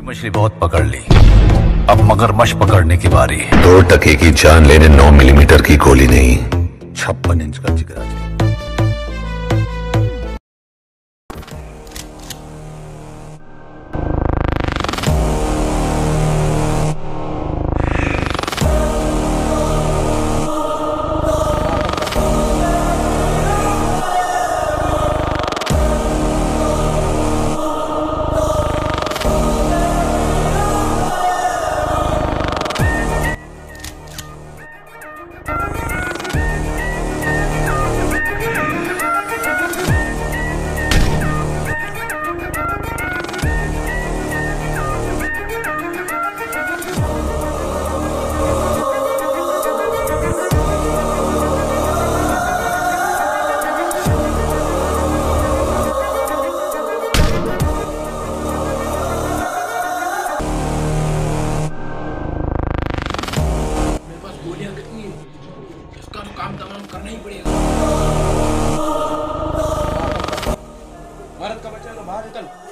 मछली बहुत पकड़ ली, अब मगरमच्छ पकड़ने की बारी है। 2 टके की जान लेने 9 मिलीमीटर की गोली नहीं, 56 इंच का जिगरा चाहिए। इसका तो काम तमाम करना ही पड़ेगा। भारत का बच्चा तो बाहर निकल।